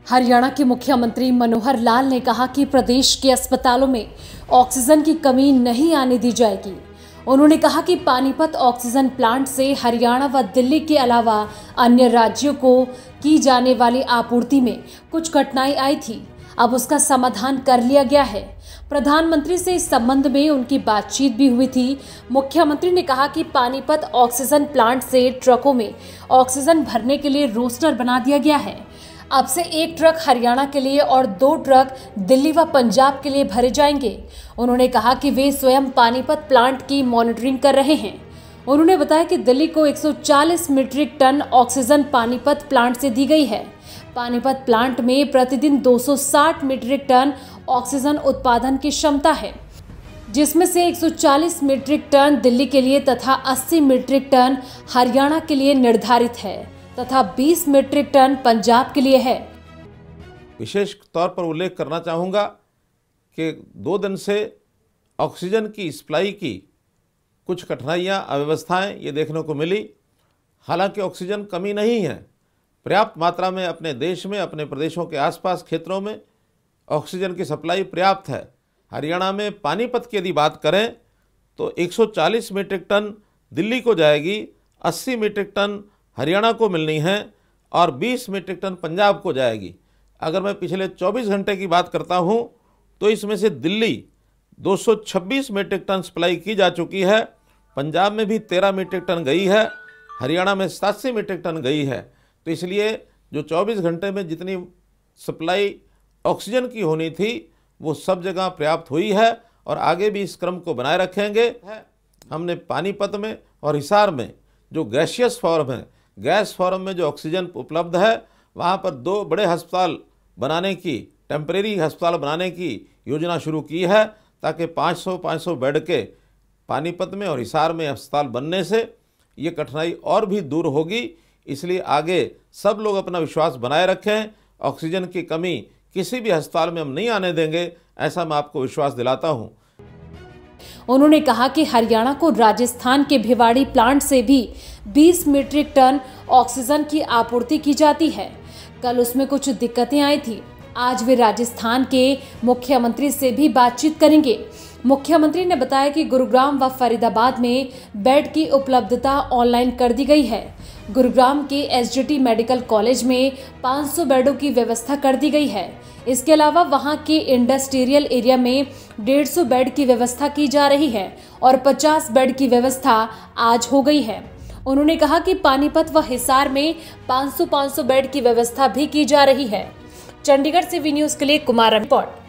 हरियाणा के मुख्यमंत्री मनोहर लाल ने कहा कि प्रदेश के अस्पतालों में ऑक्सीजन की कमी नहीं आने दी जाएगी। उन्होंने कहा कि पानीपत ऑक्सीजन प्लांट से हरियाणा व दिल्ली के अलावा अन्य राज्यों को की जाने वाली आपूर्ति में कुछ कठिनाई आई थी, अब उसका समाधान कर लिया गया है। प्रधानमंत्री से इस संबंध में उनकी बातचीत भी हुई थी। मुख्यमंत्री ने कहा कि पानीपत ऑक्सीजन प्लांट से ट्रकों में ऑक्सीजन भरने के लिए रोस्टर बना दिया गया है। अब से 1 ट्रक हरियाणा के लिए और 2 ट्रक दिल्ली व पंजाब के लिए भरे जाएंगे। उन्होंने कहा कि वे स्वयं पानीपत प्लांट की मॉनिटरिंग कर रहे हैं। उन्होंने बताया कि दिल्ली को 140 metric ton oxygen Panipat plant से दी गई है। पानीपत प्लांट में प्रतिदिन 260 मीट्रिक टन ऑक्सीजन उत्पादन की क्षमता है, जिसमें से 140 मीट्रिक टन दिल्ली के लिए तथा 80 मीट्रिक टन हरियाणा के लिए निर्धारित है तथा 20 मीट्रिक टन पंजाब के लिए है। विशेष तौर पर उल्लेख करना चाहूँगा कि 2 दिन से ऑक्सीजन की सप्लाई की कुछ कठिनाइयाँ, अव्यवस्थाएं ये देखने को मिली। हालांकि ऑक्सीजन कमी नहीं है, पर्याप्त मात्रा में अपने देश में, अपने प्रदेशों के आसपास क्षेत्रों में ऑक्सीजन की सप्लाई पर्याप्त है। हरियाणा में पानीपत की यदि बात करें तो 140 मीट्रिक टन दिल्ली को जाएगी, 80 मीट्रिक टन हरियाणा को मिलनी है और 20 मीट्रिक टन पंजाब को जाएगी। अगर मैं पिछले 24 घंटे की बात करता हूं तो इसमें से दिल्ली 226 मीट्रिक टन सप्लाई की जा चुकी है, पंजाब में भी 13 मीट्रिक टन गई है, हरियाणा में 87 मीट्रिक टन गई है। तो इसलिए जो 24 घंटे में जितनी सप्लाई ऑक्सीजन की होनी थी वो सब जगह पर्याप्त हुई है और आगे भी इस क्रम को बनाए रखेंगे। हमने पानीपत में और हिसार में जो गैसियस फॉर्म है, गैस फॉर्म में जो ऑक्सीजन उपलब्ध है, वहाँ पर 2 बड़े अस्पताल बनाने की, टेम्परेरी अस्पताल बनाने की योजना शुरू की है, ताकि 500 बेड के पानीपत में और हिसार में अस्पताल बनने से ये कठिनाई और भी दूर होगी। इसलिए आगे सब लोग अपना विश्वास बनाए रखें। ऑक्सीजन की कमी किसी भी अस्पताल में हम नहीं आने देंगे, ऐसा मैं आपको विश्वास दिलाता हूँ। उन्होंने कहा कि हरियाणा को राजस्थान के भिवाड़ी प्लांट से भी 20 मीट्रिक टन ऑक्सीजन की आपूर्ति की जाती है। कल उसमें कुछ दिक्कतें आई थी। आज वे राजस्थान के मुख्यमंत्री से भी बातचीत करेंगे। मुख्यमंत्री ने बताया कि गुरुग्राम व फरीदाबाद में बेड की उपलब्धता ऑनलाइन कर दी गई है। गुरुग्राम के एसजीटी मेडिकल कॉलेज में 500 बेडों की व्यवस्था कर दी गई है। इसके अलावा वहां के इंडस्ट्रियल एरिया में 150 बेड की व्यवस्था की जा रही है और 50 बेड की व्यवस्था आज हो गई है। उन्होंने कहा कि पानीपत व हिसार में 500 बेड की व्यवस्था भी की जा रही है। चंडीगढ़ से वी न्यूज़ के लिए कुमार रिपोर्ट।